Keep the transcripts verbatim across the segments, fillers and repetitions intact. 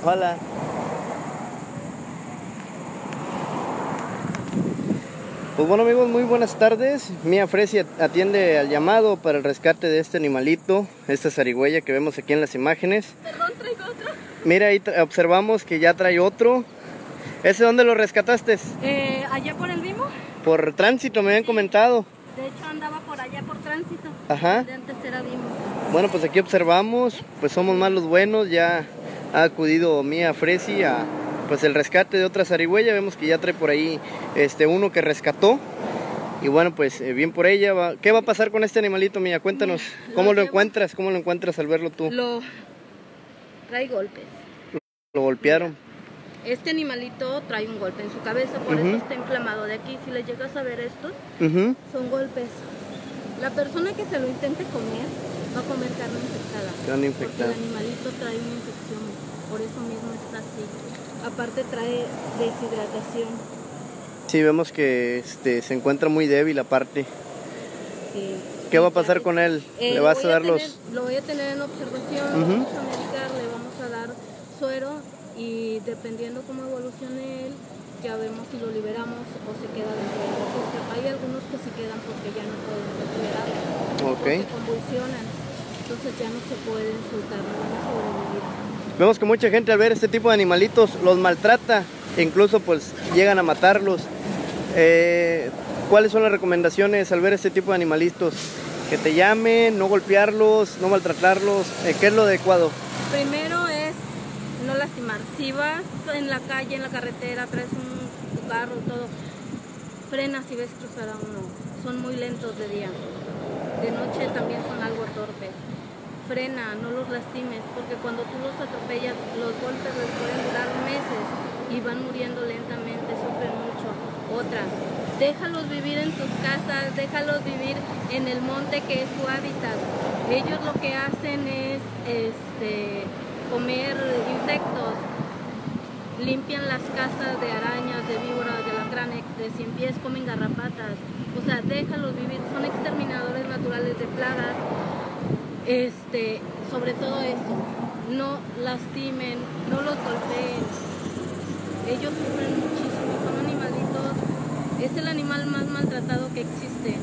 Hola. Pues bueno amigos, muy buenas tardes. Mía Fresi atiende al llamado para el rescate de este animalito, esta zarigüeya que vemos aquí en las imágenes. Perdón, traigo otro. Mira, ahí observamos que ya trae otro. ¿Ese dónde lo rescataste? Eh, allá por el Bimbo. Por tránsito, me habían comentado. De hecho andaba por allá por tránsito. Ajá. De antes era Bimbo. Bueno, pues aquí observamos, pues somos más los buenos. Ya ha acudido Mía Fresi a pues el rescate de otra zarigüeya. Vemos que ya trae por ahí este uno que rescató. Y bueno, pues eh, bien por ella. Va. ¿Qué va a pasar con este animalito, Mía? Cuéntanos. Mira, ¿Cómo lo lo llevo... encuentras? ¿Cómo lo encuentras al verlo tú? Lo trae golpes. Lo golpearon. Mira, este animalito trae un golpe en su cabeza, por uh-huh. eso está inflamado de aquí. Si le llegas a ver estos, uh-huh. son golpes. La persona que se lo intente comer va a comer carne infectada. Carne infectada. Porque el animalito trae una infección, por eso mismo está así. Aparte trae deshidratación. Sí, vemos que este, se encuentra muy débil aparte. Sí. ¿Qué va a pasar con él? Eh, ¿Le vas a dar tener, los...? Lo voy a tener en observación, uh-huh. lo vamos a medicar, le vamos a dar suero y dependiendo cómo evolucione él, ya vemos si lo liberamos o se queda dentro del refugio. Hay algunos que se quedan porque ya no pueden ser liberados, okay. porque convulsionan, entonces ya no se pueden soltar, no van a sobrevivir. Vemos que mucha gente al ver este tipo de animalitos los maltrata, e incluso pues llegan a matarlos. Eh, ¿Cuáles son las recomendaciones al ver este tipo de animalitos? Que te llamen, no golpearlos, no maltratarlos, eh, ¿qué es lo adecuado? Primero es no lastimar. Si vas en la calle, en la carretera, traes un tu carro, todo, frena si ves cruzar a uno. Son muy lentos de día. De noche también son algo torpes. Frena, no los lastimes, porque cuando tú los atropellas, los golpes les pueden durar meses y van muriendo lentamente, sufren mucho. Otra, déjalos vivir en tus casas, déjalos vivir en el monte que es su hábitat. Ellos lo que hacen es este, comer insectos, limpian las casas de arañas, de víboras, de alacranes, de cien pies, comen garrapatas. O sea, déjalos vivir, son exterminadores naturales de plagas. Este, sobre todo eso, no lastimen, no los golpeen. Ellos sufren muchísimo, son animalitos, es el animal más maltratado que existe.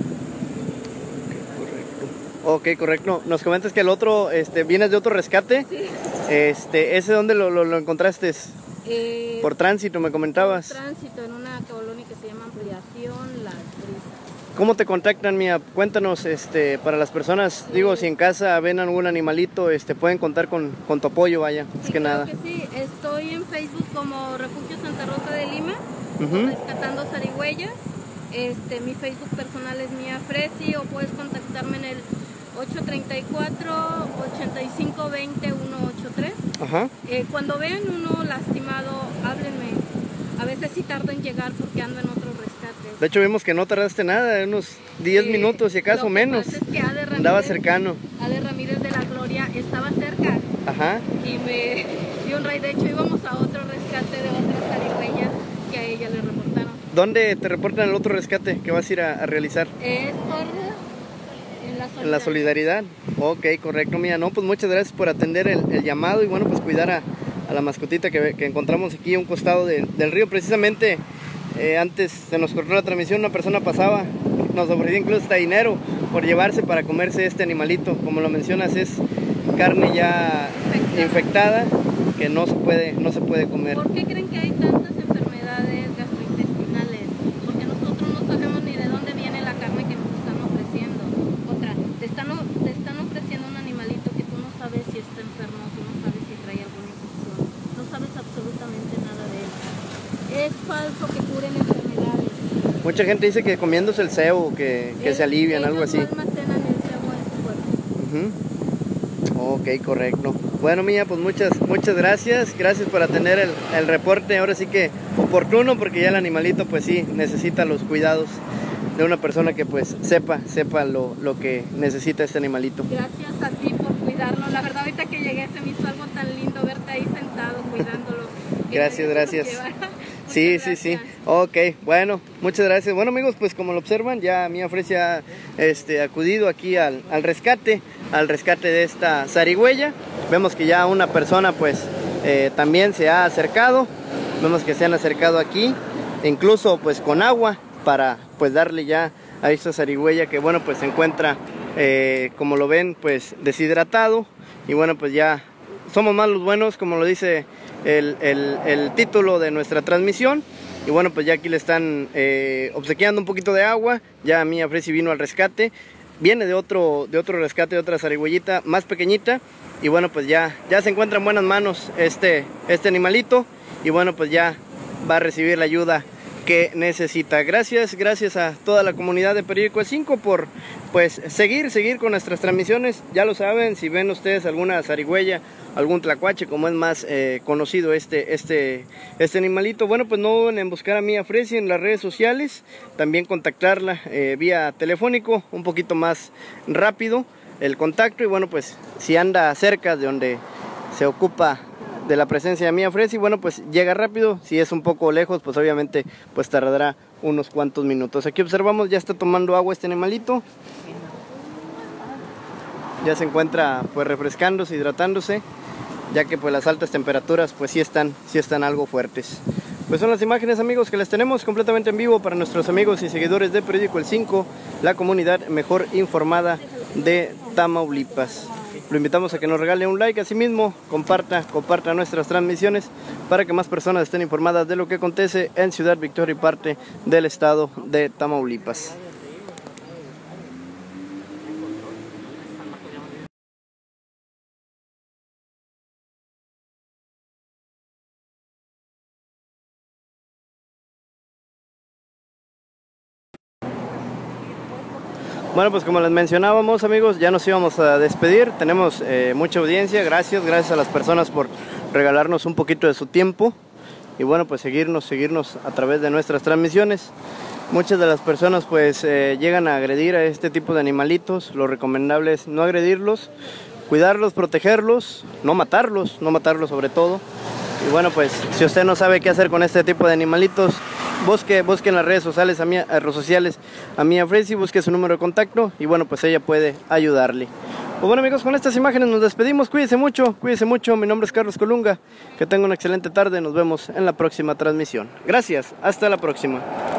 Ok, correcto. Nos comentas que el otro, este, vienes de otro rescate. Sí. Este, ¿ese dónde lo, lo, lo encontraste? Eh, por tránsito, me comentabas. Por tránsito, en una colonia que se llama Ampliación Las Brisas. ¿Cómo te contactan, Mía? Cuéntanos, este, para las personas, sí. digo, si en casa ven algún animalito, este, pueden contar con, con tu apoyo, vaya, sí, es que claro nada. Que sí, estoy en Facebook como Refugio Santa Rosa de Lima, uh-huh. rescatando zarigüeyas. Este, mi Facebook personal es Mía Fresi o puedes contactarme en el ocho tres cuatro, ocho cinco dos cero, uno ocho tres. Ajá. Eh, cuando vean uno lastimado, háblenme. A veces sí tardo en llegar porque ando en otros rescates. De hecho vimos que no tardaste nada, unos diez eh, minutos si acaso lo que menos. Pasa es que Ade Ramírez, andaba cercano. Ade Ramírez de la Gloria estaba cerca. Ajá. Y me dio un raid. De hecho íbamos a otro rescate de otras zarigüeyas que a ella le reportaron. ¿Dónde te reportan el otro rescate que vas a ir a, a realizar? Es por... En la solidaridad. En la solidaridad. Ok, correcto, Mía. No, pues muchas gracias por atender el, el llamado y bueno, pues cuidar a, a la mascotita que, que encontramos aquí a un costado de, del río. Precisamente eh, antes se nos cortó la transmisión, una persona pasaba, nos ofreció incluso hasta dinero por llevarse para comerse este animalito. Como lo mencionas, es carne ya infectada, infectada que no se puede, no se puede comer. ¿Por qué creen que hay tantas enfermedades gastrointestinales? Porque nosotros no sabemos ni de dónde viene la carne que nos están ofreciendo. Otra, te están, te están ofreciendo un animalito que tú no sabes si está enfermo, tú no sabes si trae alguna infección, no sabes absolutamente nada de él. Es falso que curen enfermedades. Mucha gente dice que comiéndose el cebo, que, que el, se alivian, algo así. Ellos no almacenan el cebo en su cuerpo. Uh-huh. Ok, correcto. Bueno, Mía, pues muchas, muchas gracias. Gracias por atender el, el reporte. Ahora sí que oportuno, porque ya el animalito pues sí necesita los cuidados de una persona que pues sepa, sepa lo, lo que necesita este animalito. Gracias a ti por cuidarlo. La verdad ahorita que llegué se me hizo algo tan lindo verte ahí sentado cuidándolo. Gracias, gracias. Sí, gracias. sí, sí. Ok, bueno, muchas gracias. Bueno, amigos, pues como lo observan, ya Mía Fresi ha este, acudido aquí al, al rescate, al rescate de esta zarigüeya. Vemos que ya una persona pues eh, también se ha acercado, vemos que se han acercado aquí, incluso pues con agua para pues darle ya a esta zarigüeya que bueno pues se encuentra eh, como lo ven pues deshidratado. Y bueno pues ya somos más los buenos, como lo dice el, el, el título de nuestra transmisión. Y bueno pues ya aquí le están eh, obsequiando un poquito de agua. Ya Mía Fresi vino al rescate, viene de otro, de otro rescate, de otra zarigüeyita más pequeñita. Y bueno pues ya, ya se encuentra en buenas manos este, este animalito. Y bueno pues ya va a recibir la ayuda que necesita. Gracias, gracias a toda la comunidad de Periódico El cinco por pues seguir, seguir con nuestras transmisiones. Ya lo saben, si ven ustedes alguna zarigüeya, algún tlacuache, como es más eh, conocido este, este, este animalito, bueno pues no duden en buscar a Mía Fresi en las redes sociales, también contactarla eh, vía telefónico, un poquito más rápido el contacto. Y bueno pues si anda cerca de donde se ocupa de la presencia de Mía Fresi, bueno pues llega rápido. Si es un poco lejos pues obviamente pues tardará unos cuantos minutos. Aquí observamos, ya está tomando agua este animalito, ya se encuentra pues refrescándose, hidratándose, ya que pues las altas temperaturas pues sí están, sí están algo fuertes. Pues son las imágenes, amigos, que les tenemos completamente en vivo para nuestros amigos y seguidores de Periódico El cinco, la comunidad mejor informada de Tamaulipas. Lo invitamos a que nos regale un like, asimismo comparta, comparta nuestras transmisiones para que más personas estén informadas de lo que acontece en Ciudad Victoria y parte del estado de Tamaulipas. Bueno, pues como les mencionábamos, amigos, ya nos íbamos a despedir. Tenemos eh, mucha audiencia, gracias, gracias a las personas por regalarnos un poquito de su tiempo. Y bueno, pues seguirnos, seguirnos a través de nuestras transmisiones. Muchas de las personas pues eh, llegan a agredir a este tipo de animalitos. Lo recomendable es no agredirlos, cuidarlos, protegerlos, no matarlos, no matarlos sobre todo. Y bueno, pues si usted no sabe qué hacer con este tipo de animalitos, busque, busque en las redes sociales a Mía, a redes sociales a Mía Fresi, busque su número de contacto y bueno, pues ella puede ayudarle. Pues bueno, amigos, con estas imágenes nos despedimos. Cuídense mucho, cuídense mucho. Mi nombre es Carlos Colunga. Que tengan una excelente tarde. Nos vemos en la próxima transmisión. Gracias, hasta la próxima.